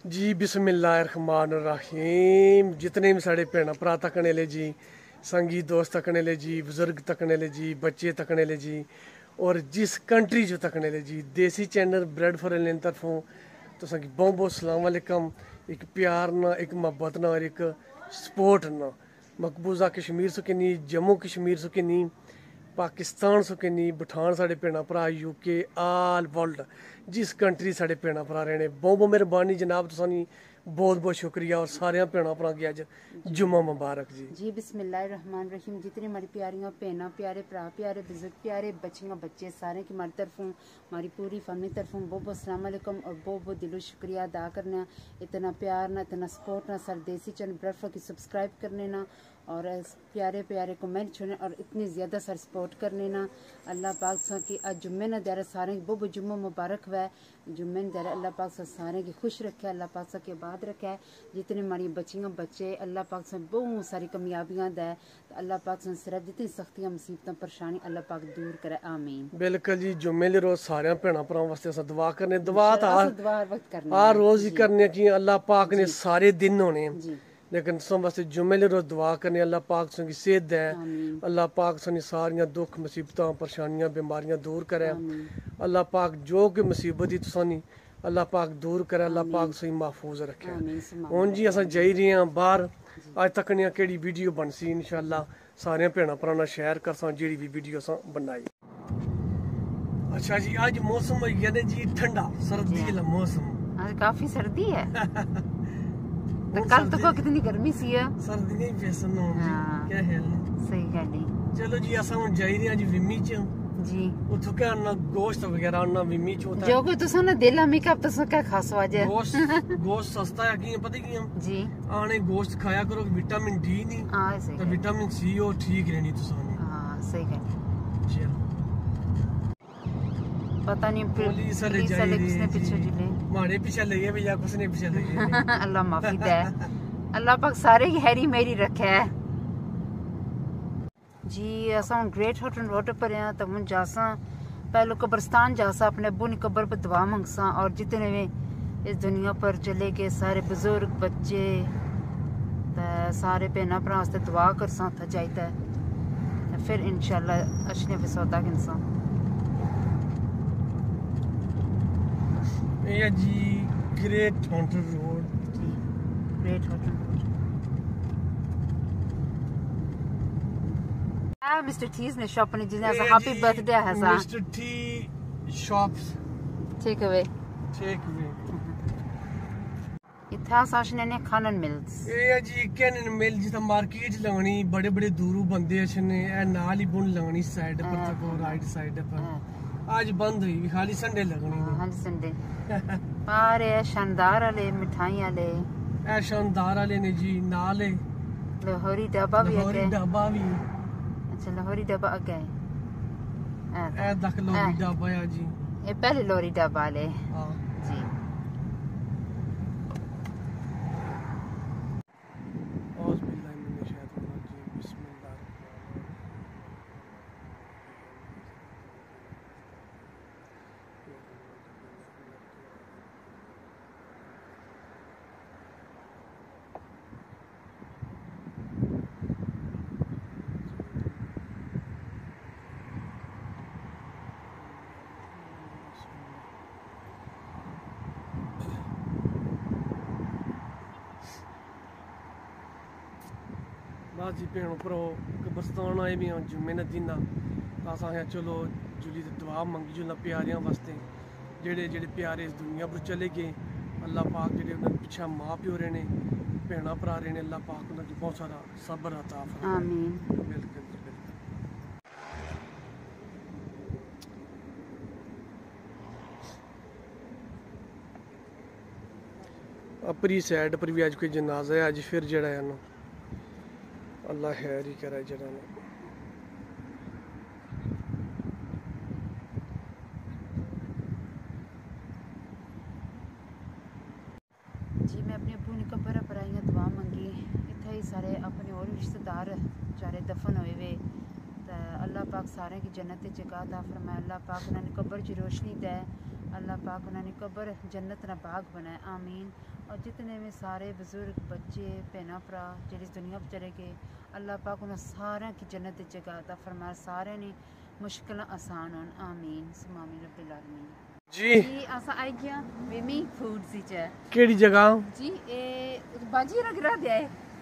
जी बिस्मिल्लाहिर्रहमानिर्रहीम। जितने भी साढ़े भैन भरा तकने ले जी, संगी दोस्त तकने ले जी, बुजुर्ग तकने ले जी, बच्चे तकने ले जी, और जिस कंट्री जो तकने ले जी, देसी चैनल ब्रेड फॉर एलियन तरफों तो संगी बहुत बहुत सलाम अलैकुम। एक प्यार ना, एक मोहब्बत ना और एक सपोर्ट ना मकबूजा कश्मीर सुकनी, जम्मू कश्मीर सुकनी, पाकिस्तान सुकनी, भूटान साढ़े भैन भरा, यूके, आल वर्ल्ड जिस कंट्री साढ़े भैन भरा रहने बहुत बहुत मेहरबानी जनाब, तुसानी बहुत बहुत शुक्रिया। और सारे भैन भरा की अज जुम्मा मुबारक जी। जी बिस्मिल्लाहिर्रहमानिर्रहीम। जितनी हमारी प्यारियां भैन, प्यारे भरा, प्यारे बुजुर्ग, प्यारे बच्चियां बच्चे सारे की हमारी तरफों, हमारी पूरी फैमिली तरफों बहुत बहुत सलाम अलैकुम और बहुत बहुत दिलो शुक्रिया अदा करना। इतना प्यार ना, इतना सपोर्ट ना, सर देसी चैनल ब्रेड की सब्सक्राइब करने ना, और प्यारे प्यारे कमेंट छोड़ने और इतनी ज़्यादा सर सपोर्ट करने ना। अल्लाह पाक सा कि अज जुम्मे ना दायरा सारे की बहुत बहुत जुम्मा मुबारक वै। जुम्मे ने दायरा अल्लाह पाक सा सारे की खुश रखे, अल्लाह पाक सा के बाद रखे। जितने हमारी बच्चियां बच्चे अल्लाह पाक से बहुत सारी कामयाबियां दे, अल्लाह पाक से सिर्फ जितनी सख्तियां मुसीबतां परेशानी अल्लाह पाक दूर करे, आमीन। बिल्कुल जी। जुम्मे ले रोज सारे भैन भरावां वास्ते अस दुआ करने, दुआ तो दुआ वक्त करनी हर है रोज ही जी। करने की अल्लाह पाक ने सारे दिन होने, जी लेकिन तुम वास्ते जुम्मे ले रोज दुआ करने अल्लाह पाक तुसें गी सेहत दे, आमीन अल्लाह पाक तुसें सारियां दुख मुसीबतां परेशानियां बीमारियां दूर करे। आमीन अल्लाह पाक जो कि मुसीबत ही तुसानी अल्लाह पाक दूर करे, अल्लाह पाक तुसें महफूज रखे। आमीन सुमा हुन जी अस जाई रहे हैं बाहर, अज तक केड़ी वीडियो बनसी इंशाअल्लाह सारे भैन भरा नाल शेयर करसां जेड़ी भी वीडियो असां बनाई। अच्छा जी, अज मौसम होई गया ने जी ठंडा, सर्दी वाला मौसम। आज काफी सर्दी है तो कल तो को कितनी गर्मी सी है। सर्दी नहीं फैशन हो जी, क्या ख्याल है? सही गल है। चलो जी असां हुन जाई रहे हैं जी विमी च जी उठो के आना गोश्त वगैरह आना विमी च होता है। जो कोई तुसा ना दिल मेकअप तुसा क्या खास वजह गोश्त सस्ता है कि पता की जी आने गोश्त खाया करो, विटामिन डी नहीं हां सही तो विटामिन सी हो ठीक रहनी तुसाने। हां सही गल। चलो पता नहीं पुलिस वाले किसने पीछे जिले मारे पीछे लगे भैया, किसने पीछे लगे अल्लाह माफी दे, अल्लाह पाक सारे की हैरी मेरी रखे है जी। असा ग्रेट होटल रोड पर हैं तो हम जासा पहले कब्रस्तान जासा, अपने अब्बू की कब्र पर दुआ मंगसा, और जितने भी इस दुनिया पर चले गए सारे बुजुर्ग बच्चे सारे भैन भरा वास्ते दुआ करसा था जाइता फिर इंशाल्लाह अशने पे सौदा इंसान। ये जी great hotel road, great hotel road. Mister T's ने शॉप ने जिने हैप्पी बर्थडे है सा mister T shops take away इथा साशने ने खानन मिल्स। ये जी कैनन मिल जिथा मार्केट लगनी, बड़े बड़े दूरू बंदे अछने ए नाल ही बुन लगनी साइड पर तक और राइट साइड पर। आज बंद हुई, खाली संडे लगनी है। हां संडे पर ये शानदार वाले मिठाई वाले ए शानदार वाले ने जी, नाल है लाहौरी ढाबा भी है। लाहौरी ढाबा भी, अच्छा लाहौरी ढाबा अगे ए दख लाहौरी ढाबा है जी, ये पहले लाहौरी ढाबा वाले हां जी। बस जी भैन भ्रो कब्रस्तान आए भी हैं जुम्मे ने दिन तो अस आखेआ चलो जुली दी दुआ मंगी जुलना प्यारियां वास्ते, जेड़े जेड़े प्यारे इस दुनिया पर चले गए अल्लाह पाक जेड़े उन्होंने पिछा माँ प्यो रहे ने भैन भरा रहे ने अल्लाह पाक उन्होंने बहुत सारा सब्र अता फरमाए। आमीन बिल्कुल जी बिल्कुल। अपनी साइड पर भी अज कोई जनाजा है, अज फिर जड़ा है ना अल्लाह खैर ही करे जड़ा ने। जी मैं अपने अब्बू ने कब्र पर आई दुआ मंगी, इत्थे ही सारे अपने और रिश्तेदार चारे दफन होए वे तो अल्लाह पाक सारे की जन्नत जगह दा फरमाए, अल्लाह पाक उन्होंने कब्र च रोशनी दे, अल्लाह पाक उन्होंने कब्र जन्नत ना बाग बनाए आमीन। और जितने भी सारे बुजुर्ग बच्चे भैन भरा जिस दुनिया पर चले गए अल्लाह पाक उन्हें सारे की जन्नत की जगह अता फरमाए, सारे ने मुश्किल आसान होन आमीन सुमामी रब्बिल आलमीन। जी असा आई गया विमी फूड सी च केड़ी जगह जी ए बाजी रगरा दे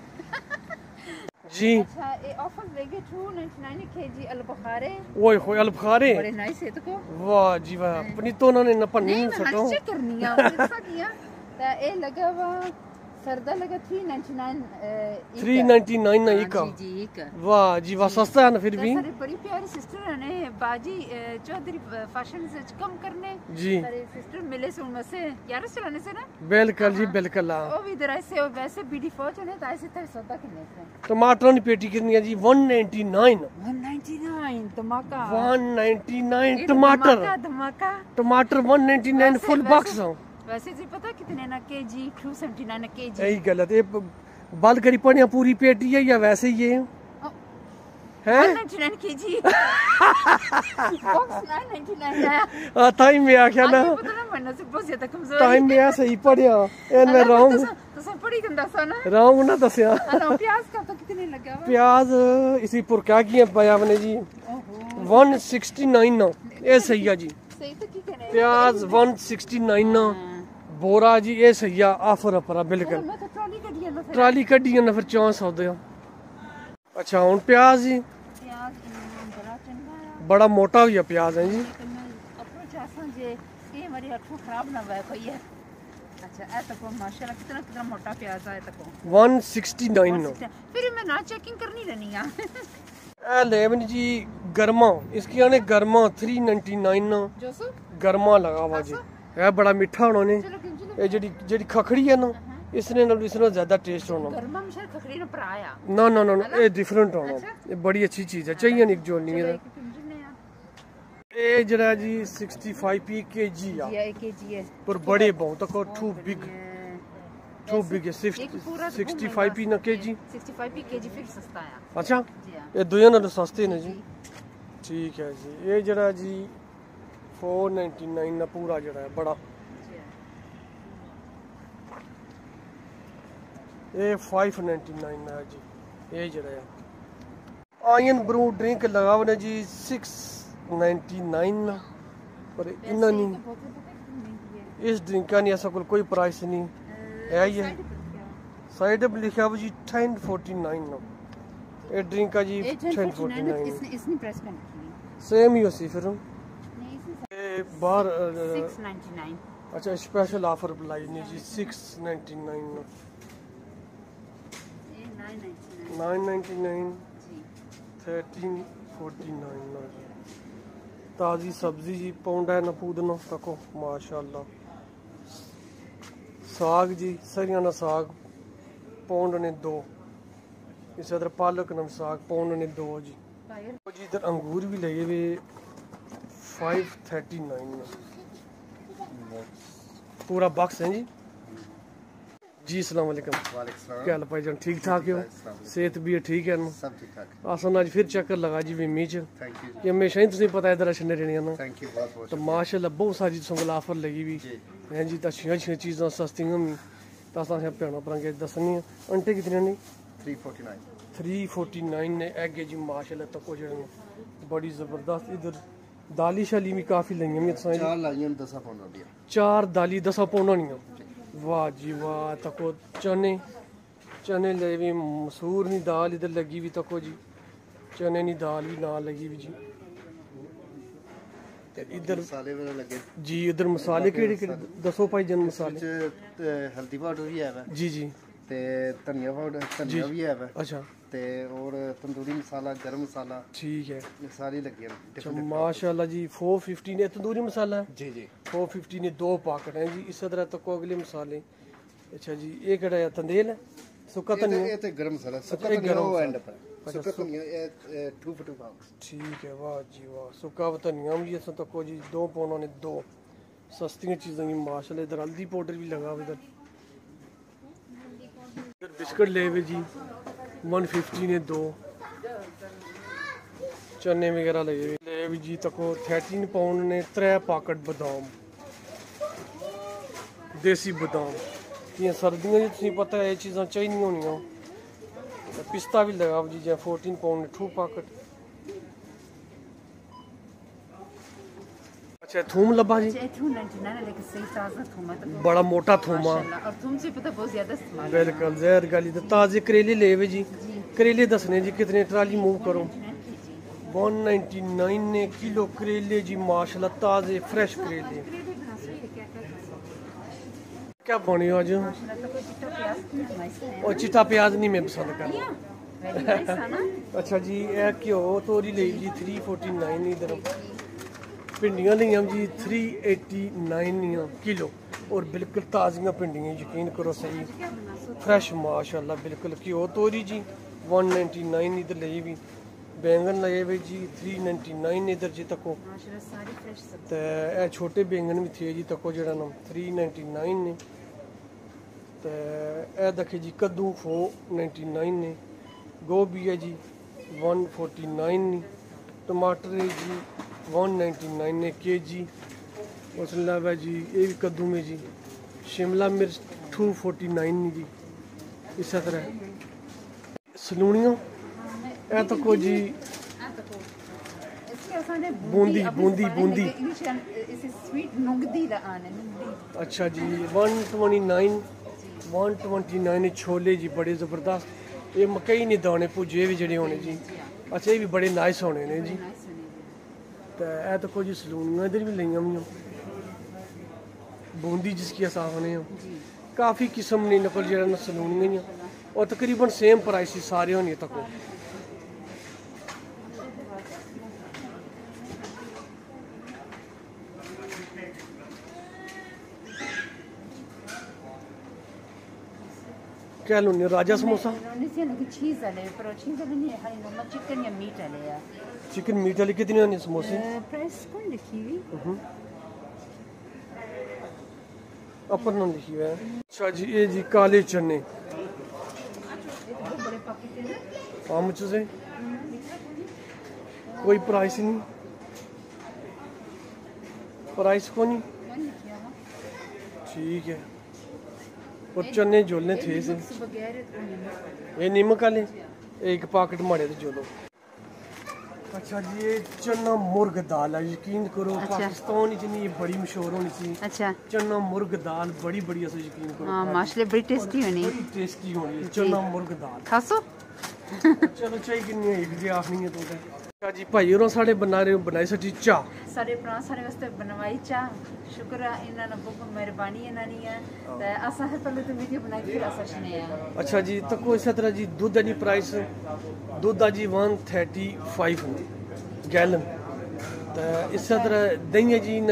जी। अच्छा ए ऑफर लेगे 299 केजी अल बुखारे ओए होए अल बुखारे बड़े नाइस है तो को वाह जी वाह अपनी तो उन्होंने न पन्नी नहीं नहीं सको चेक करनी है ऐसा किया तो ए लगा वा सरदा लगा 399 399 ना एक जी जी एक वाह जी वाह सस्ता है ना फिर भी सारी बड़ी प्यारी सिस्टर ने बाजी चौधरी फैशन से कम करने जी सारे सिस्टर मिले से उनमें से यार चलाने से ना बिल्कुल जी बिल्कुल हाँ। वो भी इधर ऐसे और वैसे बीडी फौज ने तो ऐसे तक सौदा करने से टमाटरों की पेटी कितनी है जी 199 199 धमाका 199 टमाटर धमाका टमाटर 199 फुल बॉक्स हो वैसे जी पता कितने ना केजी 279 केजी यही गलत है बाल करी पड़े पूरी पेटी है या वैसे ही है 199 केजी बॉक्स 999 है टाइम में आख्या ना पता ना मन्ना से बहुत ज्यादा कमजोर टाइम में सही पढ़िया एन रॉन्ग तो सब पढ़ी गंदा सा ना रॉन्ग ना दसिया हेलो प्याज का तो कितने लगा हुआ प्याज इसी पुर क्या किया पाया आपने जी ओहो 169 ना ये सही है जी सही तो की कहने प्याज 169 ना बोरा जी ये सही है ऑफर अपरा बिल्कुल मैं तो ट्रॉली कढ़ी है ट्राली कड्डी ना फिर 400 दे अच्छा हुन प्याज जी प्याज बड़ा चंगा है बड़ा मोटा हो गया प्याज है जी अप्रोच आसान जे ये हमारी आंखों खराब ना हुआ कोई है। अच्छा ऐ तको माशाल्लाह कितना कितना मोटा प्याज है तको 169 नो फिर मैं ना चेकिंग करनी रहनी है ए लेवन जी गरमा इसकी आने गरमा 399 नो जो सो गरमा लगा हुआ जी है बड़ा मीठा होना ने चलो किंजल ये जेडी जेडी खखड़ी है ना इसने ज्यादा टेस्ट होना गरमा में शायद खखड़ी ना पराया ना ना ना ये डिफरेंट होना ये बड़ी अच्छी चीज है चाहिए नहीं जो नहीं है किंजल ने यार ये जरा जी 65p kg जी है 1 केजी है पर बड़े बहुत को टू बिग है 65p ना kg 65 केजी फिर सस्ता है अच्छा जी हां ये दोनों नालों सस्ते ने जी ठीक है जी ये जरा जी 499 ना पूरा जरा है बड़ा ये 599 है जी ये जरा है आयन ब्रू ड्रिंक लगा हुआ जी 699 ना पर इतना नहीं इस ड्रिंक का नहीं ऐसा कोई प्राइस नहीं है ये साइड पे लिखा हुआ जी 1049 ना ये ड्रिंक का जी 1049 इसने प्रेस करनी सेम ही होसी फिर नहीं इसने ये बाहर 699 अच्छा स्पेशल ऑफर लाई नहीं जी 699 ना ये 999 999 जी 1349 ना जी ताज़ी सब्जी जी पौंड है नपूद नो तको माशाल्लाह साग जी सरिया ना साग पौंड ने 2 इस तरह पालक ना साग पौंड ने 2 जी जी इधर अंगूर भी लगे हुए 539 ना पूरा बॉक्स है जी अस्सलाम वालेकुम क्या हाल भाई जान ठीक ठाक हो सेहत भी ठीक है ना सब ठीक ठाक असन अज फिर चक्कर लगा जी विमी च थैंक यू कि हमेशा ही तुझे पता है इधर अच्छे रहने ना थैंक यू बहुत बहुत तो माशाल्लाह बहुत सारी तुसें ऑफर लगी हुई जी हैं जी अच्छियां अच्छियां चीज़ां सस्तियां भी तो असें भैन भ्राएं दस्सनियां अंटे कितने ने 349 349 ने एग जी माशाल्लाह तको जेह्ड़े बड़ी ज़बरदस्त इधर दाली शाली भी काफ़ी लगी हुई तुसें चार लाइयन 10 पाउंड होंदी 4 दाली 10 पौंड होनियां वाह जी वाह तको चने चने ले भी मसूर नी दाल इधर लगी हुई तको जी चने नी दाल भी नाल लगी हुई जी ते इधर मसाले वगैरह लगे जी इधर मसाले केड़े केड़े दसो भाई जन मसाले ਵਿੱਚ ਹਲਦੀ ਪਾਊਡਰ ਵੀ ਹੈ ਵਾ जी जी ਤੇ ਧਨੀਆ ਪਾਊਡਰ ਧਨੀਆ ਵੀ ਹੈ ਵਾ अच्छा ਤੇ ਔਰ ਤੰਦੂਰੀ ਮਸਾਲਾ ਗਰਮ ਮਸਾਲਾ ठीक है ਇਹ ਸਾਰੀ ਲੱਗੀ ਹਨ अच्छा माशाल्लाह जी 450 ने तंदूरी मसाला है ਜੀ जी 450 ने 2 पैकेट हैं जी इस तरह तको अगले मसाले अच्छा जी ये केड़ा है तंदेल है सुक्का धनिया ਇਹ ਤੇ ਗਰਮ ਮਸਾਲਾ ਸੁੱਕਾ ਇਹ ਧਨੀਆ ਗਰਮ ਉਹ ਐਂਡ ਮਸਾਲਾ। ਪਰ ਸੁੱਕਾ ਧਨੀਆ ਇਹ 2 for 2 pounds ठीक है वाह जी वाह सुक्का धनिया भी ऐसा तको जी 2 पौंड ने 2 सस्तियां चीज़ें की माशाल्लाह इधर हल्दी पाउडर भी लगा हुआ इधर बिस्किट ले हुए जी 150 ने 2 चने वगैरह लगे हुए ले हुए जी तको 13 पाउंड ने 3 पैकेट बादाम ਦੇਸੀ ਬਦਾਮ ਇਹ ਸਰਦੀਆਂ ਵਿੱਚ ਤੁਸੀਂ ਪਤਾ ਹੈ ਇਹ ਚੀਜ਼ਾਂ ਚਾਹੀਦੀਆਂ ਹੋਣੀਆਂ ਪਿਸਤਾ ਵੀ ਲਗਾਓ ਜੀ ਜਾਂ 14 ਪਾਉਂਡ 2 ਪੈਕਟ अच्छा थूम लब्बा जी थूम 99 है लेकिन सही ताज़ा थूम है तो बड़ा मोटा थूम है माशाल्लाह और थूम से पता बहुत ज़्यादा इस्तेमाल है। बिल्कुल जहर गाली तो ताजे करेले ले वे जी करेले दसने जी कितने ट्राली मूव करो 199 ने किलो करेले जी माशाल्लाह ताजे फ्रेश करेले क्या बने आज और चिट्टा प्याज नहीं मैं पसंद करता अच्छा जी ये घ्यो तोरी ले जी 349 इधर भिंडियां लिया जी 389 किलो और बिल्कुल ताज़ियाँ भिंडियां यकीन करो सही फ्रेश माशाल्लाह बिल्कुल घ्यो तोरी जी 199 इधर ले भी बैंगन लगे हुए जी 399 इधर जी तको तो यह छोटे बैंगन भी थे जी तको जरा ना 399 ने तो यह देखे जी कद्दू 499 ने गोभी है जी 149 ने टमाटर है जी 199 ने के जी उसके अलावा जी ये भी कद्दू में जी शिमला मिर्च 249 ने जी इस तरह सलूनियाँ ए तो को जी बूंदी बूंदी बूंदी अच्छा जी 129 छोले जी बड़े ज़बरदस्त ये मकई ने दाने भुजे भी जड़े होने जी अच्छा ये भी बड़े नाइस होने ने जी तो यह तो कुछ सलूनियाँ इधर भी लिया हुई बूंदी जिसकी अस आखने काफ़ी किस्म ने नकल जरा ना सलूनियाँ और तकरीबन सेम प्राइस सारे होने तक क्या लोनी राजा समोसा चिकन मीट वाली कितनी होनी समोसे प्राइस कौन लिखी हुई अपर नाम लिखी हुआ है अच्छा जी ये जी काले चने how much is it कोई प्राइस नहीं प्राइस को नहीं ठीक है और चने जोलने थे से ये नीमक वाले एक पैकेट मारे थे जोलो अच्छा जी ये चना मुर्ग दाल है यकीन करो पाकिस्तान इतनी बड़ी मशहूर होनी सी अच्छा चना मुर्ग दाल बड़ी बड़ी ऐसे यकीन करो हाँ माशाल्लाह बड़ी टेस्टी होनी बड़ी टेस्टी होनी है चना मुर्ग दाल खासो चलो चाय किन्नी है एक जी आखनी है तो अच्छा जी भाई और साढ़े बना रहे हो बनाई सटी चाह सारे भरा सारे वास्ते बनवाई चाह शुक्र है इन्ना ने बहुत मेहरबानी इन्ना नी है ते असा है पहले तो वीडियो बनाई फिर असा शने है अच्छा जी तो कोई इस तरह जी दूध दी प्राइस दूध जी 135 गैलन तो इस तरह दही है जी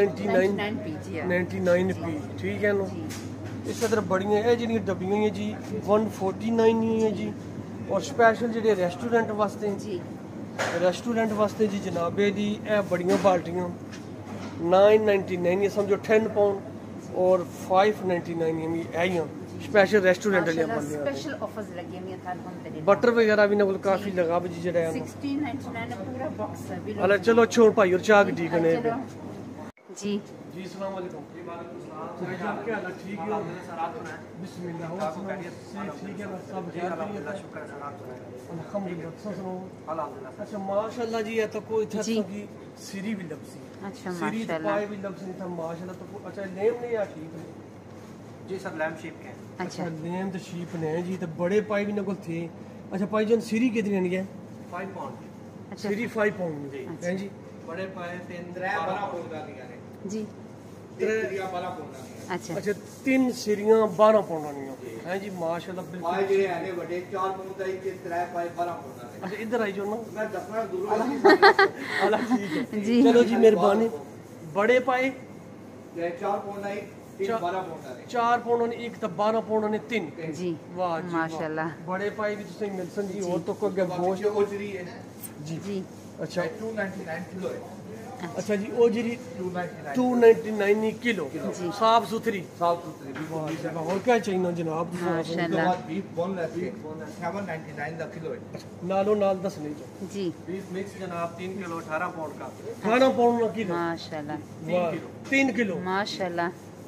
99 पी ठीक है ना इस तरह बड़ियां है जी डब्बियां हैं जी 149 है जी और स्पेशल जो रेस्टोरेंट वास्ते जी रेस्टोरेंट वास्ते जी जनाबे जी ए बड़ियां बाल्टियां 999 ये समझो 10 पाउंड और 599 ये आइयां स्पेशल रेस्टोरेंट वाली बंदियां स्पेशल ऑफर्स लगी हुई था हम बटर वगैरह भी ना काफी लगा भी जी जरा 1699 पूरा बॉक्स है अल्लाह चलो छोड़ भाई और चाक दी कने जी जी अस्सलाम वालेकुम जी वालेकुम सलाम क्या हाल है ठीक है सर आप सुनाएं बिस्मिल्लाह आप खैरियत से ठीक है सब खैर अल्लाह शुक्र है सर आप सुनाएं अल्हम्दुलिल्लाह सुनो अल्हम्दुलिल्लाह अच्छा माशाल्लाह जी ये तो कोई था की सीरी भी लबसी अच्छा सीरी माशाल्लाह पाए भी लबसी था माशाल्लाह तो अच्छा नेम नहीं या ठीक है जी सर लैम्प शेप के अच्छा नेम तो शीप ने जी तो बड़े पाए भी नकुल थे अच्छा भाई जान सीरी कितनी आनी है 5 पाउंड अच्छा सीरी 5 पाउंड हैं जी बड़े पाए 12 पाउंड का दिया है जी तेरिया 12 पाउंड अच्छा अच्छा 3 सीरियां 12 पाउंड आनी हैं जी माशाल्लाह बिल्कुल पाए जे है ने बड़े 4 पाउंड का एक 3 पाए 12 पाउंड का अच्छा इधर आई जाओ ना मैं दसना दूर अला ठीक है जी चलो जी मेहरबानी बड़े पाए ये 4 पाउंड आई 3 12 पाउंड का 4 पाउंड ने एक तो 12 पाउंड ने 3 जी वाह जी माशाल्लाह बड़े पाए भी तुसें मिलसन जी और तो कोई गोश्त ओजरी है जी जी अच्छा 299 किलो है अच्छा जी ओ जी 299 किलो साफ सुथरी साफ सुथरी बिल्कुल और क्या चाहिए जनाब माशाल्लाह बीफ बोनलेस 799 का किलो है नालो नाल दस नहीं जो जी बीफ मिक्स जनाब 3 किलो 18 पाउंड का 18 पाउंड ना किलो माशाल्लाह वाह 3 किलो माशाल्लाह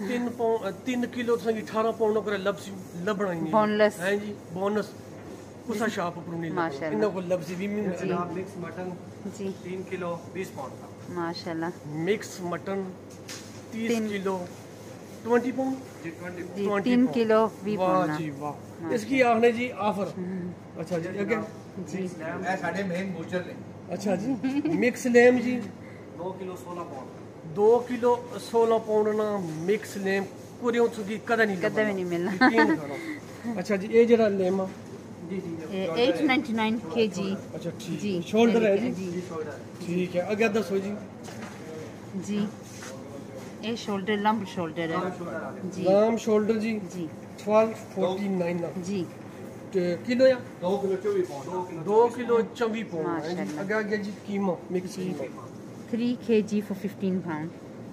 3 किलो तो 18 पाउंड को लभना ही नहीं Boneless. है जी बोनस कुसा शाप पर नहीं माशाल्लाह। इनको लब्सी भी मिल जनाब मिक्स मटन जी 3 किलो 20 पाउंड का माशाल्लाह मिक्स मटन 30 तीन- किलो 20 पाउंड जी 20 जी 20 3 पाउंड। किलो 20 वाह पाउंड जी वाह इसकी आपने जी ऑफर अच्छा जी अगे जी ਇਹ ਸਾਡੇ ਮੇਨ ਬੂਚਰ ਨੇ अच्छा जी मिक्स लेम जी 2 किलो 16 पाउंड 2 किलो 16 पाउंड ना मिक्स लेम कुरियों की कदा नहीं कदा भी नहीं मिलना। यकीन करो अच्छा जी ये जरा लेम आ जी जी 899 kg अच्छा ठीक जी शोल्डर है जी जी शोल्डर ठीक है अगे दसो जी जी ये शोल्डर लंब शोल्डर है जी लाम शोल्डर जी जी 1249 ना जी किलो या 2 किलो 24 पाउंड 2 किलो 24 पाउंड है जी माशाल्लाह। अगे आगे जी keema mix keema 3 kg for 15 pound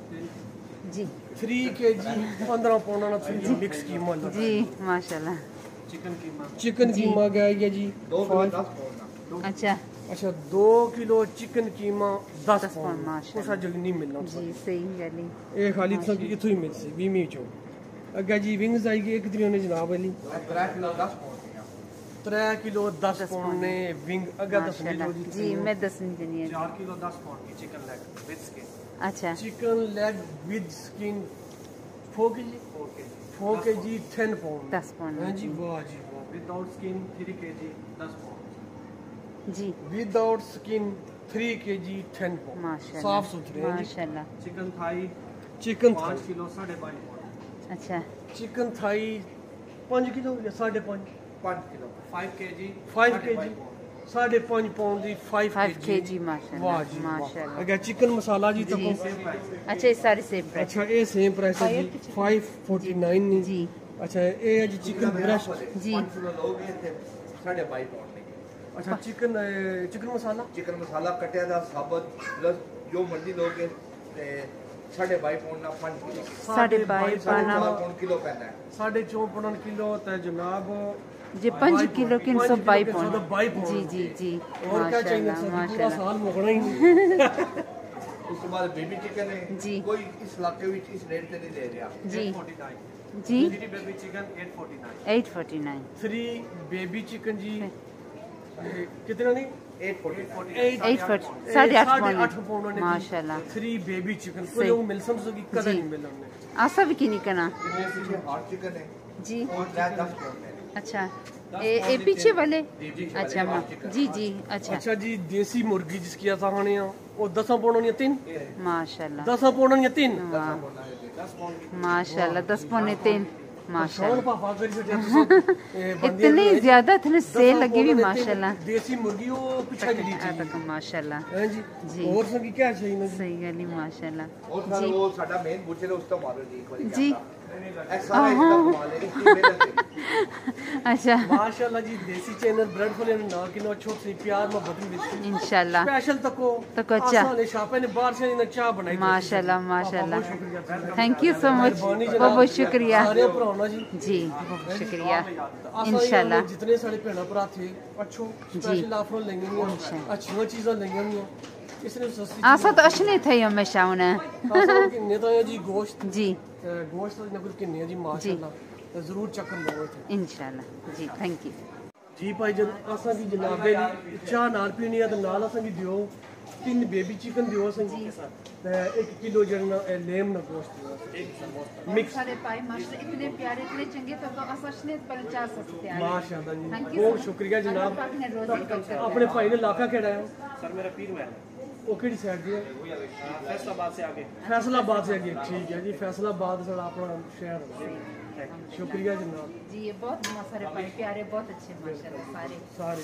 जी 3 केजी 15 पाउंड ना थी मिक्स कीमा लगा जी माशाल्लाह चिकन कीमा चिकन कीमा गया जी 2 किलो 10 पाउंड का अच्छा अच्छा 2 किलो चिकन कीमा 10 10 पाउंड माशाल्लाह। उसा जल्दी नहीं मिलना जी सही गली ਇਹ ਖਾਲੀ ਤਾਂ ਇਥੋਂ ਹੀ ਮਿਲ ਸੀ 20 ਚੋਂ ਅੱਗੇ ਜੀ ਵਿੰਗਸ ਆਈਗੇ ਇੱਕ ਦਿਨ ਨੇ ਜਨਾਬ ਅਲੀ 3 किलो 10 पाउंड ਦੀਆਂ 3 ਕਿਲੋ 10 ਪਾਉਣ ਨੇ ਵਿੰਗ ਅੱਗੇ ਦੱਸਣੀ माशाल्लाह ਜੀ जी मैं दसनी देनी है 4 किलो 10 पाउंड की चिकन लेग विद स्किन अच्छा chicken leg with skin 4 KG 4 KG 4 KG 10 pound 10 pound हां जी वाह जी वाह विदाउट स्किन 3 केजी 10 पाउंड जी विदाउट स्किन 3 केजी 10 पाउंड माशाल्लाह साफ सुथरे हैं जी माशाल्लाह chicken thigh chicken 5 kilo 2.5 pound अच्छा चिकन थाई 5 किलो या 5.5 5 किलो 5 केजी 5 केजी 5.5 पाउंड ਦੀ 5 5 केजी kg माशाल्लाह वाह जी माशाल्लाह अगर चिकन मसाला जी तो जी अच्छा ये सारी सेम प्राइस अच्छा ये सेम प्राइस है जी 549 नहीं जी अच्छा ये है जी चिकन ब्रेस्ट जी 5 किलो लोगे ਤੇ 2.5 ਪਾਉਂਡ ਨੇ अच्छा चिकन मसाला ਚਿਕਨ ਮਸਾਲਾ ਕੱਟਿਆ ਦਾ ਸਾਬਤ ਪਲੱਸ ਜੋ ਮਰਜ਼ੀ ਲੋਗੇ ਤੇ 2.5 ਪਾਉਂਡ ਨਾਲ 5 ਕਿਲੋ 2.5 पाना 14 ਪਾਉਂਡ ਕਿਲੋ ਪੈਂਦਾ ਹੈ 4.5 किलो ते जनाब जी 5 किलो 322 पाउंड पाउंड जी जी जी और क्या चाहिए माशाल्लाह सर पूरा माशाल्लाह साल मुकना ही नहीं ਉਸ ਤੋਂ ਬਾਅਦ ਬੇਬੀ ਚਿਕਨ ਹੈ ਜੀ। ਕੋਈ ਇਸ ਇਲਾਕੇ ਵਿੱਚ ਇਸ ਰੇਟ ਤੇ ਨਹੀਂ ਦੇ ਰਿਹਾ ਜੀ। 849 जी ਜੀ ਬੇਬੀ ਚਿਕਨ 849 849 3 बेबी चिकन जी ये कितना नहीं 849 8 साढ़े 8 पाउंड ने माशाल्लाह 3 बेबी चिकन सही। कोई वो मिल सकी कदा जी। नहीं मिलना हमने आसा भी की नहीं करना ਇਹਦੇ ਪਿੱਛੇ ਹਾਰਟ ਚਿਕਨ ਹੈ जी ਉਹ 10 ਪਾਉਂਡ ਹੈ अच्छा ये पीछे वाले जी, अच्छा माँ जी जी अच्छा अच्छा जी देसी मुर्गी जिसकी असा खाने वो 10 पाउंड या 3 माशाल्लाह 10 पाउंड या 3 वाह माशाल्लाह 10 पौने 3 माशाल्लाह पापा कर छटिया इतनी ज्यादा इतने सेल लगी हुई माशाल्लाह देसी मुर्गी वो पिछा जड़ी आ तक माशाल्लाह हैं जी जी। और सकी क्या चाहिए ना जी सही गली माशाल्लाह ਉਹ ਸਰ ਉਹ ਸਾਡਾ ਮੇਨ ਬੁੱਚਰ ਹੈ ਉਸ ਤੋਂ ਮਾਰੋ ਜੀ ਇੱਕ ਵਾਰੀ जी ਇਹ ਸਾਰਾ ਇਸ ਦਾ ਕਮਾਲ ਹੈ ਇਸ ਦੀ ਮਿਹਨਤ ਹੈ अच्छा माशाल्लाह जी देसी चैनल ब्रेड फुल ना कि नो छोट सी प्यार मोहब्बत में इंशाल्लाह स्पेशल तको अच्छा। ने शापे ने बाहर से ना चाय बनाई माशाल्लाह माशाल्लाह थैंक यू सो मच मेहरबानी बहुत जनाब बहुत शुक्रिया सारे भराना जी जी बहुत शुक्रिया इंशाल्लाह इंशाल्लाह जितने सारे भैन भरा थे अच्छो स्पेशल ऑफर लेंगे अच्छी चीजें लेंगे इसने सस्ती आसा तो अशने थे हमेशा उन्हें आसा किन्ने तो है जी गोश्त जी गोश्त तो इन्हें कुछ किन्ने है जी माशाल्लाह तो जरूर चक्कर लो इत्थे इंशाल्लाह जी थैंक यू जी भाई जन असा की जनाबे ली चाह नाल पीनी है तो नाल असा की दियो 3 बेबी चिकन दियो असा जी 1 किलो जन लेम ना गोश्त दियो मिक्स सारे पाई माशाल्लाह इतने प्यारे इतने चंगे तो अशने पर 400 तैयार माशाल्लाह जी Thank you बहुत so शुक्रिया जनाब पाक ने रोजी कल अपने भाई ने इलाका केड़ा है ਸਰ ਮੇਰਾ ਪੀਰ ਮਹਿਲ वो केड़ी साइड दी है फैसलाबाद से आगे फैसलाबाद से आगे ठीक है जी फैसलाबाद सारा अपना शहर है शुक्रिया जनाब जी ये बहुत सारे पाई प्यारे बहुत अच्छे माशाल्लाह सारे सारे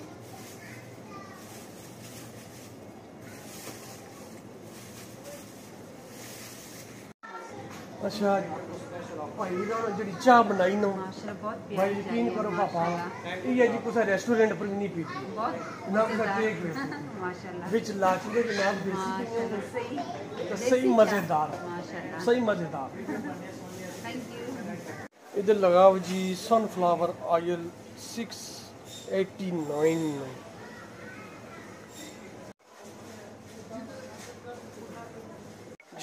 अच्छा भाई ना जी चाह बनाई ना माशाल्लाह बहुत भाई प्यारी यकीन करो पापा माशाल्लाह ये जी कुछ रेस्टोरेंट पर भी नहीं पीती बहुत ना कुछ टेक माशाल्लाह विच लाची के जनाब देसी माशाल्लाह सही तो सही मजेदार माशाल्लाह सही मजेदार थैंक यू इधर लगाओ जी सनफ्लावर ऑयल 689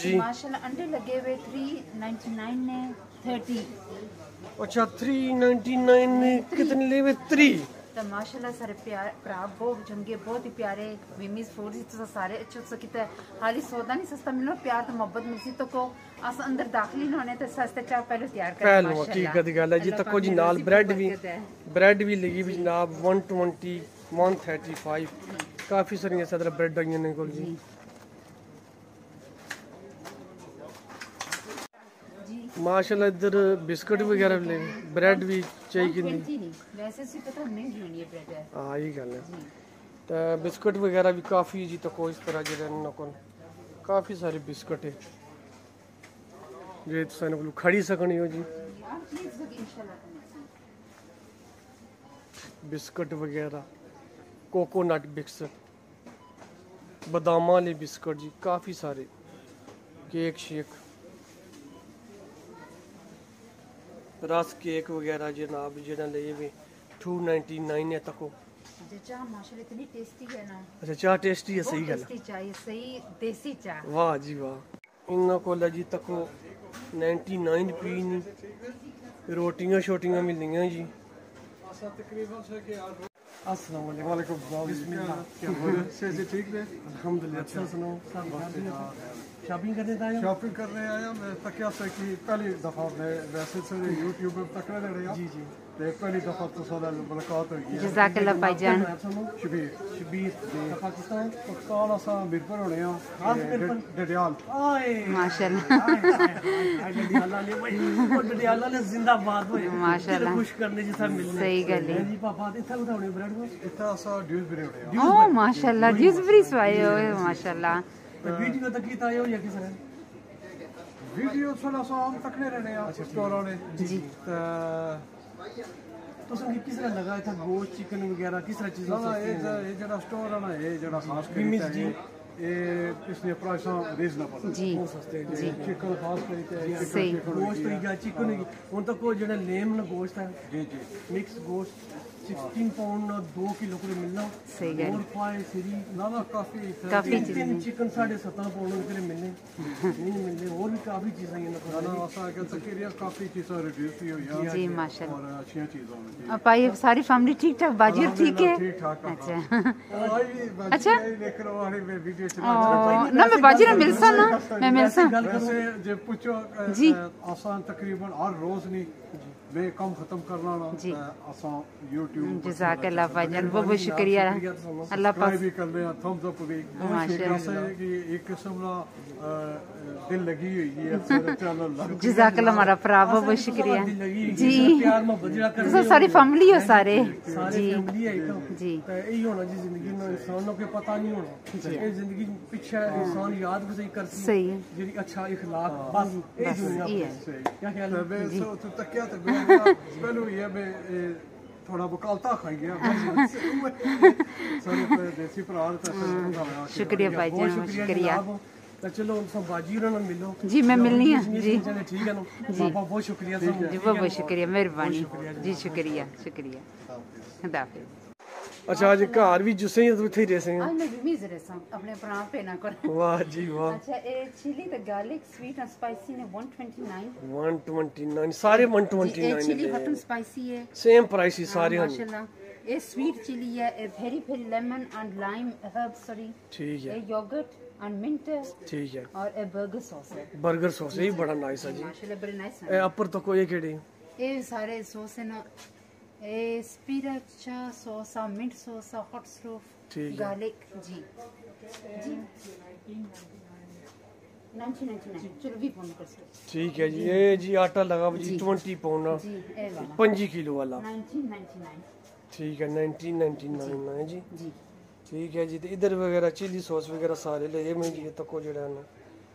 जी माशाल्लाह अंडे लगे हुए 399 ने 30 अच्छा 399 में कितने ले हुए 3 तो माशाल्लाह सारे प्यार भरा बहुत चंगे बहुत ही प्यारे विमीज फूड तो सारे अच्छे से किता हाली सौदा नहीं सस्ता मिलना प्यार तो मोहब्बत मिलसी तो को अस अंदर दाखिल नहीं होने तो सस्ते चाह पहले तैयार कर पहले हकीकत दी गल है जी तको जी नाल ब्रेड भी लगी भी जनाब 120 135 काफी सारी सदर ब्रेड आई ने कोल जी माशाल्लाह इधर बिस्कुट वगैरह भी ले ब्रेड भी चाहिए नहीं वैसे सी पता महंगी होनी है ब्रेड है हां यही गल है तो बिस्कुट वगैरह भी काफी जी तको इस तरह जे न कोल काफी सारे बिस्कुट है जे तुसां कोल खड़ी सकनी हो जी बिस्कुट वगैरह कोकोनट बिस्कुट बादाम वाले बिस्कुट जी काफी सारे केक शेक रस केक वगैरह जनाब जेड़ा ले भी 299 है तको चाह माशाल्लाह इतनी टेस्टी है ना अच्छा चाह टेस्टी है सही गल टेस्टी चाह सही देसी चाह वाह जी वाह इन्ना कोल जी तको 99 पी रोटियां शोटियां मिलनियां जी अस्सलाम वालेकुम बिस्मिल्लाह क्या हो रहा है से ठीक है अल्हम्दुलिल्लाह अच्छा सुनाओ सब शॉपिंग करने आया शॉपिंग करने आया मैं तकिया से कि पहली दफा मैं वैसे से यूट्यूब पे तकने लग रहा जी जी ते पहली दफा तो सादा मुलाकात हुई है जज़ाकल्लाह भाईजान शबीर शबीर पाकिस्तान पाकिस्तान असा मिरपुर होने आ डडियाल आए माशाल्लाह डडियाला ने भाई वो डडियाला ने जिंदाबाद होए माशाल्लाह खुश करने जैसा मिलने सही गल है जी पापा इथे उठाउने ब्रेड को इतना असा ड्यूसबरी होने ओ माशाल्लाह ड्यूसबरी स्वाए हो माशाल्लाह वीडियो तक की तायो या किस तरह वीडियो थोड़ा सा हम तकने रहने आ स्टोर वाले जी तो संगी किस तरह लगा था गोश्त चिकन वगैरह किस तरह चीजें ना ये जरा स्टोर है ना ये जरा खास विमिस कर जी ये इसलिए प्राइस रीजनेबल जी सस्ते जी चिकन खास करके सही गोश्त हो गया चिकन हो गया उन तक को जेड़ा लेम ना गोश्त है जी जी मिक्स गोश्त 16 पाउंड 2 किलो को मिलना सही गल और पाए सीरी ना काफी काफी तीन चिकन 7.5 पाउंड के मिलने नहीं मिलने और भी काफी चीजें हैं ना ना ऐसा है कि तकरीबन काफी चीजें रिड्यूस हुई हुई हैं जी माशाल्लाह और अच्छी चीजें होनी चाहिए अब भाई सारी फैमिली ठीक ठाक बाजी ठीक है ठीक ठाक अच्छा अच्छा लेकर वाली में वीडियो चला ना मैं बाजी ना मिलसा ना मैं मिलसा वैसे जो पूछो जी आसान तकरीबन हर रोज नहीं मैं कम खत्म करना ना आसान YouTube जज़ाकल्लाह भाईजान बहुत बहुत शुक्रिया अल्लाह पाक भी कर ले थम्स अप भी माशाल्लाह कि एक किस्म ना दिल लगी हुई है चलो जज़ाकल्लाह हमारा भरा बहुत बहुत शुक्रिया जी प्यार मोहब्बत जेड़ा कर तुम सारी फैमिली हो सारे सारे जी फैमिली है जी तो यही होना जी जिंदगी में इंसान को पता नहीं होना ये जिंदगी पीछे इंसान याद भी कर सही जी अच्छा इखलाक बस ये दुनिया ये क्या ख्याल है मैं तो तकिया तो पहले ये मैं थोड़ा बकालता खाई गया सारे देसी प्राण शुक्रिया भाईजान शुक्रिया तो चलो सब बाजी उन्होंने मिलो जी मैं मिलनी है जी ठीक है ना पापा बहुत शुक्रिया जी बहुत बहुत शुक्रिया मेहरबानी जी शुक्रिया शुक्रिया खुदा हाफिज अच्छा आज घर भी जुसे ही थे रहे आज मैं विमीज रेसा अपने भरा पेना कर वाह जी वाह अच्छा a chilli the garlic sweet and spicy ने 129 129 सारे 129 ये चिली हॉट एंड स्पाइसी है सेम प्राइस ही सारे हैं माशाल्लाह ये स्वीट चिली है a very very lemon and lime herb sorry ठीक है ए योगर्ट एंड मिंट ठीक है और ए बर्गर सॉस है बर्गर सॉस ये बड़ा नाइस है जी माशाल्लाह बड़े नाइस ए अपर तो कोई केड़ी ये सारे सॉस है ना a sriracha sauce mint sauce hot stove ठीक है गार्लिक जी जी 1999 चलो भी फोन कर सकते ठीक है जी ये जी आटा लगा जी 20 पाउंड जी ए वाला 5 किलो वाला 1999 ठीक है 1999 है जी जी ठीक है जी तो इधर वगैरह चिली सॉस वगैरह सारे ले ये महंगी है तको जेड़ा ना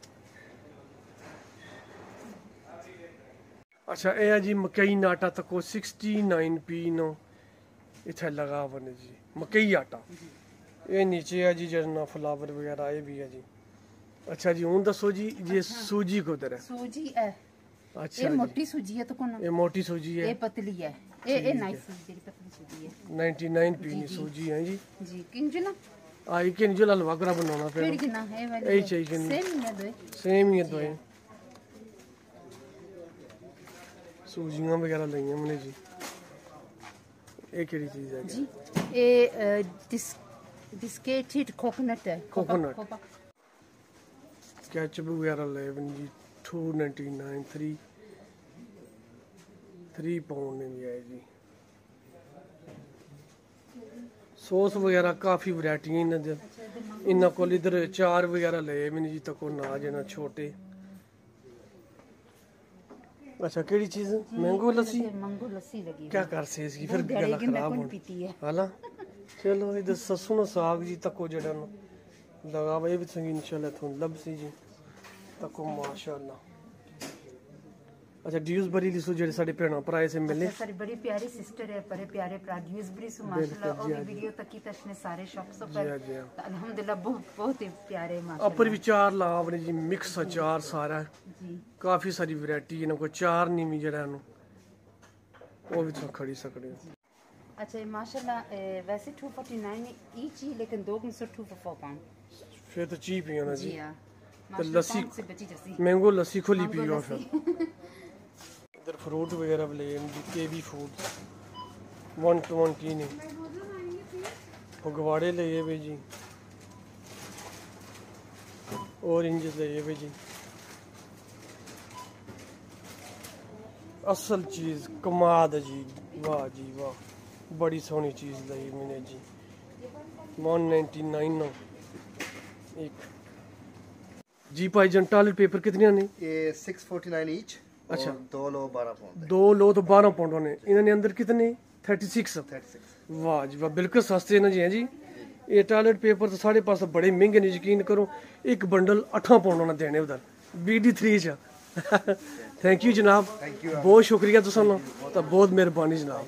अच्छा ये है जी मकई आटा तको 69 पी नो इथे लगा बने जी मकई आटा ये नीचे है जी जरना फ्लावर वगैरह ये भी है जी अच्छा जी हूं दसो जी ये सूजी को उधर है सूजी है अच्छा ये जी मोटी सूजी है तो कौन ये मोटी सूजी ये है पतली है ये नाइस तेरी पतली सूजी है 99 पी सूजी है जी जी किंज ना आई के जो हलवा करा बनाना फिर फिर कितना है वाली यही चाहिए कि सेम ही है दो सेम ही है दवाई सूजियां वगैरह लईयां मैंने जी ये केड़ी चीज है जी ये डिस्केटेड कोकोनट है Coconut. केचप वगैरह ले मैंने जी 299 3 पाउंड में भी है जी सॉस वगैरह काफ़ी वैरायटियां इन्होंने को इधर चार वगैरह ले मैंने जी तक ना जना छोटे अच्छा केड़ी चीज मैंगो लस्सी मैंगो लस्सी लगी क्या कर से इसकी फिर बहुत गला गलेगी, मैं खराब कौन हो पीती है। हाला चलो इधर ससुन साग जी तको जड़ा लगा भाई भी संगी इंशाल्लाह थोन लब सी जी तको माशाल्लाह अच्छा ड्यूसबरी लिसो जेडे साडे भेणा भरा से मिले अच्छा सारी बड़ी प्यारी सिस्टर है बड़े प्यारे भरा ड्यूसबरी सु माशाल्लाह और भी वीडियो तक की तशने सारे शॉप्स पर जी, जी। तो अल्हम्दुलिल्लाह बहुत ही प्यारे माशाल्लाह अपर भी चार ला अपने जी मिक्स अचार सारा जी काफी सारी वैरायटी इन्हों को चार नीमी जड़ा वो भी तुम खड़ी सकते हो अच्छा ये माशाल्लाह वैसे 249 ईच ही लेकिन दो को 2 for 4 पाउंड फिर तो चीप ही होना जी जी हां तो लस्सी से बची जैसी मैंगो लस्सी खोली मैंगो पियो लस्सी। फिर इधर फ्रूट वगैरह भी ले जी केवी फूड 120 ने फगवाड़े ले ये भी जी ऑरेंज ले ये भी जी असल चीज कमाद है जी वाह बड़ी सोहनी चीज लाई मैंने जी 199 ना एक जी भाईजान टॉयलेट पेपर कितने ने ये 649 ईच अच्छा। और 2 लो 12 पाउंड दो लो तो 12 पाउंड ने इन्होंने अंदर कितने 36 36 वाह जी वाह बिल्कुल सस्ते ना जी हैं जी ये टॉयलेट पेपर तो साढ़े पास बड़े महंगे ने यकीन करो एक बंडल 8 पाउंड ना देने उधर BD3 च थैंक यू जनाब बहुत शुक्रिया तुसां तो बहुत मेहरबानी जनाब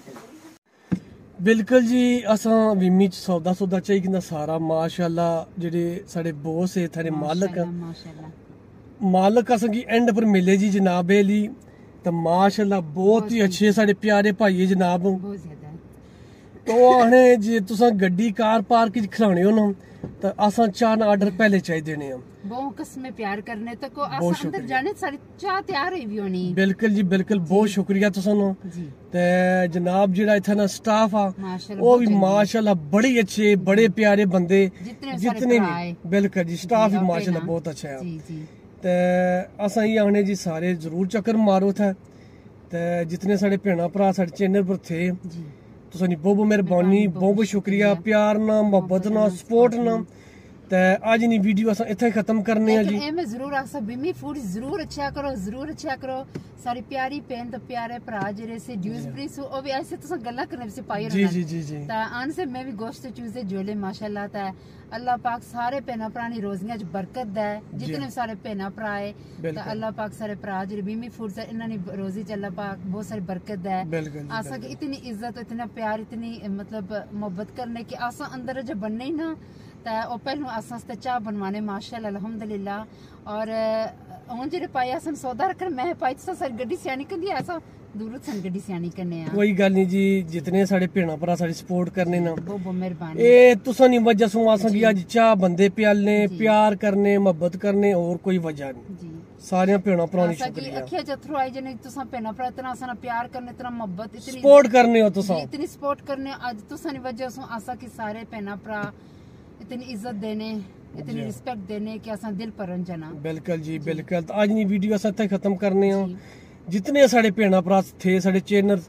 बिल्कुल जी असां विमी च सौदा चाहिए सारा माशाल्लाह जेडे साढ़े बॉस है थारे मालक माशाल्लाह मालक असें गी एंड पर मिले जी जनाब एली तो माशाल्लाह बहुत ही अच्छे साढ़े प्यारे भाई जनाब बहुत ज्यादा तो आने जे तुसां गड्डी कार पार्क च खलाने हो ना तो असां चाह आर्डर पहले चाहिए देने हैं बहुत कसमें प्यार करने तक को बहुत आसा अंदर जाने सारी चाह तैयार हुई भी होनी बिल्कुल जी बिल्कुल बहुत शुक्रिया तुसां जी ते जनाब जेड़ा इत्थै ना स्टाफ आ माशाल्लाह वो भी माशाल्लाह बड़े अच्छे बड़े प्यारे बंदे जितने सारे जितने भरा है। भी बिल्कुल जी स्टाफ भी जी, माशाल्लाह अपने बहुत अच्छा है जी जी ते असां ये आखने जी सारे जरूर चक्कर मारो थे ते जितने साढ़े भैणा भरा साढ़े चैनल पर थे जी तुसां दी बहुत मेहरबानी बहुत शुक्रिया प्यार ना मोहब्बत ना सपोर्ट ना ते अज नी वीडियो असां इत्थे खत्म करने आ जी लेकिन मैं जरूर आखसा बिमी फूड जरूर अच्छा करो सारी प्यारी भैन तो प्यारे भरा जेरे से ड्यूसबरी सो ओ भी ऐसे तो गल्ला करने से पाई जी जी जी जी ता आन से मैं भी गोश्त चूजे जोले माशाल्लाह ता अल्लाह पाक सारे भैना भरा नी रोजियां च बरकत दे जितने सारे भैना भरा है ता अल्लाह पाक सारे भरा जेरे बिमी फूड से इन्हां नी रोजी च अल्लाह पाक बहुत सारी बरकत दे बिल्कुल जी, आसा की इतनी इज्जत इतना प्यार इतनी मतलब मोहब्बत करने की आसा अंदर जब बनने ही ना ता ओ पहलू असां ते चाह बनवाने माशाल्लाह अल्हम्दुलिल्लाह और हुन जेरे पाई असन सौदा रखन मैं पाई तो सारी गड्डी सियानी कंदी ऐसा दूर सन गड्डी सियानी करने आ कोई गल नहीं जी जितने साढ़े भैणा भरा साढ़ी सपोर्ट करने ना बहुत बहुत मेहरबानी ए तुसां नी वजह सो असां गी अज चाह बंदे प्यालने प्यार करने मोहब्बत करने और कोई वजह नहीं जी सारे भैणा भरा नी आसा की शुक्रिया अखियां जथरू आई जने तुसा भैना भरा इतना असां प्यार करने इतना मोहब्बत इतनी सपोर्ट करने हो तुसां इतनी सपोर्ट करने आज तुसा नी वजह सो आसा की सारे भैना भरा इतनी इज्जत देने इतनी रिस्पेक्ट देने कि असां दिल परन जना बिल्कुल जी बिल्कुल तो अज नी वीडियो असां इत्थे खत्म करने हो जितने साढ़े भैणा भरा थे साढ़े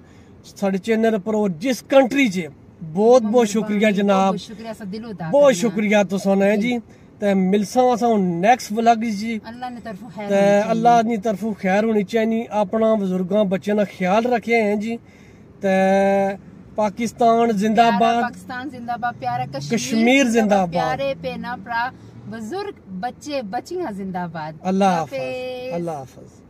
चैनल पर और जिस कंट्री च बहुत बहुत शुक्रिया जनाब बहुत शुक्रिया सा दिलो दा बहुत शुक्रिया तुसां ने जी ते मिलसां असां नेक्स्ट व्लॉग जी अल्लाह ने तरफों खैर ते अल्लाह दी तरफों खैर होनी चाहिए अपना बुजुर्गां बच्चों का ख्याल रखे हैं जी ते पाकिस्तान जिंदाबाद पाकिस्तान जिंदाबाद प्यारा कश्मीर जिंदाबाद प्यारे भैना भरा बुजुर्ग बच्चे बच्चियां जिंदाबाद अल्लाह हाफिज अल्लाह हाफिज